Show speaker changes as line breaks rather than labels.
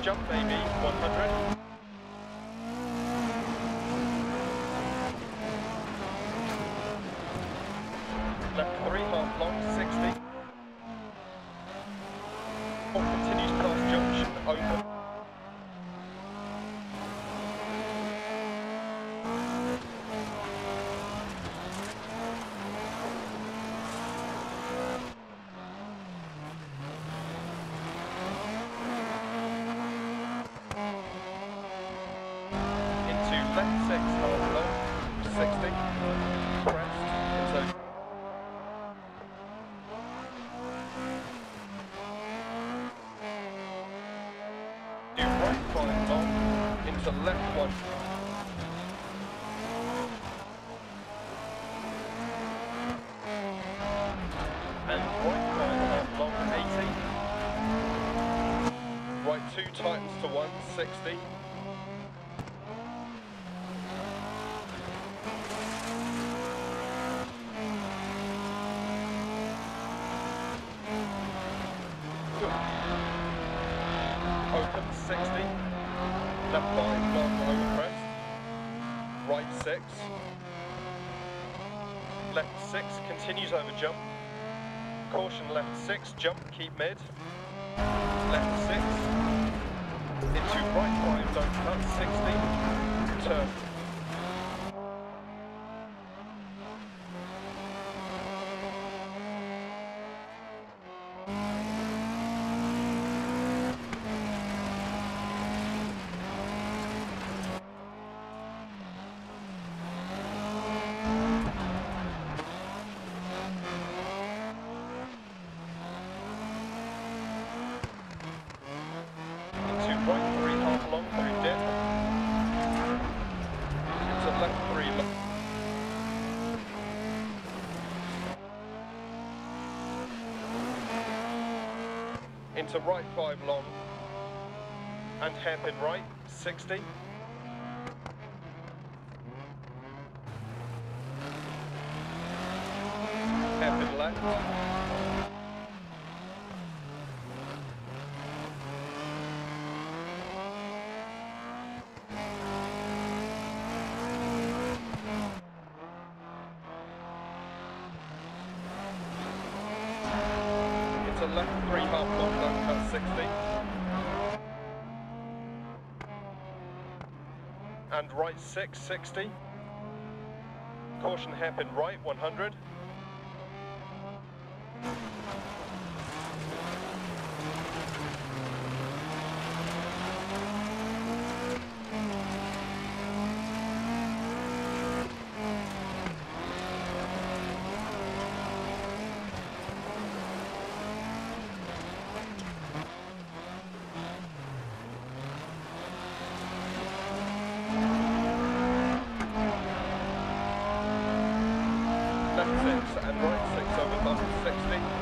jump maybe 100. Left 3 half long, 60. Continues past junction, open. Into left 6 half long, 60. Crest, into right 5 long, into left 1. And right 5 half long, 80. Right 2 tightens to 1, 60. Open 60. Left 5 long over crest. Right 6. Left 6 continues over jump. Caution left 6, jump, keep mid. Left 6. Into right 5, don't cut, 60. Turn. Right 3 half long through dip. Into left 3 long. Into right 5 long. And hairpin right, 60. Hairpin left. To left 3 half long, don't cut, 60. And right 6, 60. Caution hairpin right, 100. Left 6 and right 6 over bump, 60.